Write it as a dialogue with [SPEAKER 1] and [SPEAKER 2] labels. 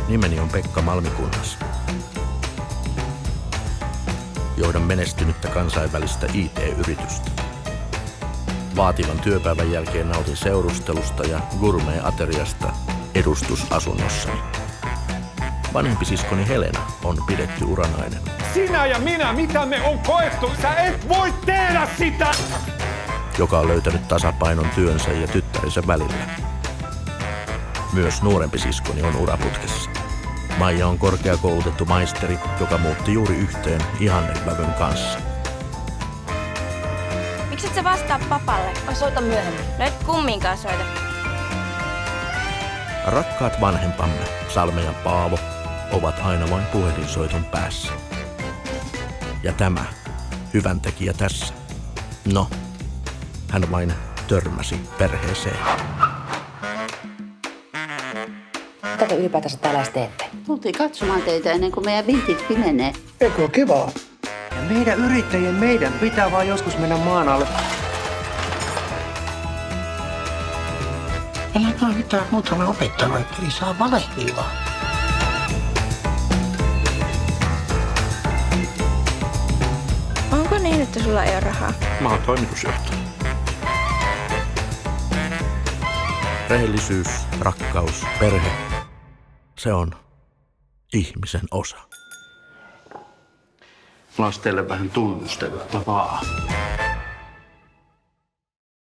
[SPEAKER 1] Nimeni on Pekka Malmikunnas. Johdan menestynyttä kansainvälistä IT-yritystä. Vaativan työpäivän jälkeen nautin seurustelusta ja gourmet-ateriasta edustusasunnossani. Vanhempi siskoni Helena on pidetty uranainen.
[SPEAKER 2] Sinä ja minä, mitä me on koettu, sä et voi tehdä sitä!
[SPEAKER 1] Joka on löytänyt tasapainon työnsä ja tyttärensä välillä. Myös nuorempi siskoni on uraputkessa. Maija on korkeakoulutettu maisteri, joka muutti juuri yhteen ihannevävyn kanssa.
[SPEAKER 3] Mikset sä vastaa papalle?
[SPEAKER 4] Soita myöhemmin.
[SPEAKER 3] No et kumminkaan soita.
[SPEAKER 1] Rakkaat vanhempamme, Salme ja Paavo, ovat aina vain puhelinsoiton päässä. Ja tämä hyvän tekijä tässä. No, hän vain törmäsi perheeseen.
[SPEAKER 4] Mitä te ylipäätänsä täällä edes teette?
[SPEAKER 5] Tultiin katsomaan teitä ennen kuin meidän vintit pimenee.
[SPEAKER 6] Eikö ole kivaa? Ja meidän yrittäjien pitää vaan joskus mennä maan alle. Älä mitään muuta me opettanut, ei saa valehdilla.
[SPEAKER 3] Onko niin, että sulla ei ole rahaa?
[SPEAKER 1] Mä oon toimitusjohtaja. Rehellisyys, rakkaus, perhe. Se on ihmisen osa.
[SPEAKER 6] Mulla olisi teille vähän tunnustelua vaan.